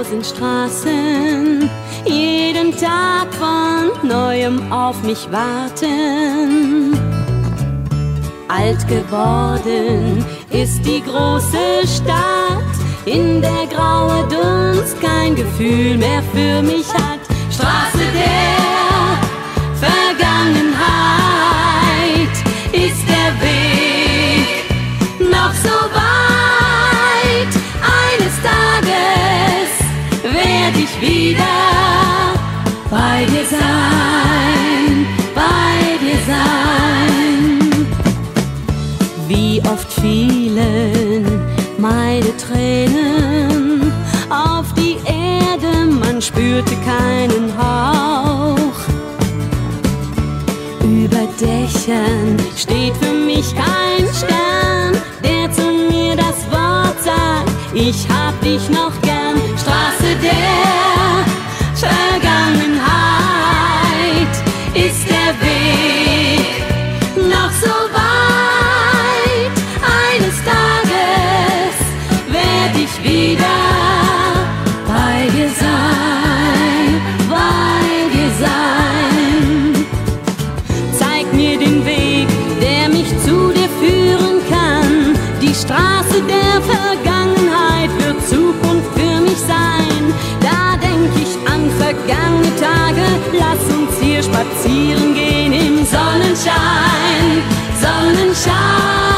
tausend Straßen jeden Tag von neuem auf mich warten. Alt geworden ist die große Stadt, in der graue Dunst kein Gefühl mehr für mich hat. Straße der Vergangenheit ist der Weg noch so weit. Eines Tages werd ich wieder bei dir sein, bei dir sein. Wie oft fielen meine Tränen auf die Erde, man spürte keinen Hauch. Über Dächern steht für mich kein Stern, der zu mir das Wort sagt, ich hab dich noch gern. Straße der Vergangenheit ist der Weg noch so weit. Eines Tages werd ich wieder bei dir sein, bei dir sein. Zeig mir den Weg, der mich zu dir führen kann. Die Straße der Vergangenheit wird Zukunft für mich sein. Da denk ich an vergangene Tage, lass uns hier spazieren gehen im Sonnenschein, Sonnenschein.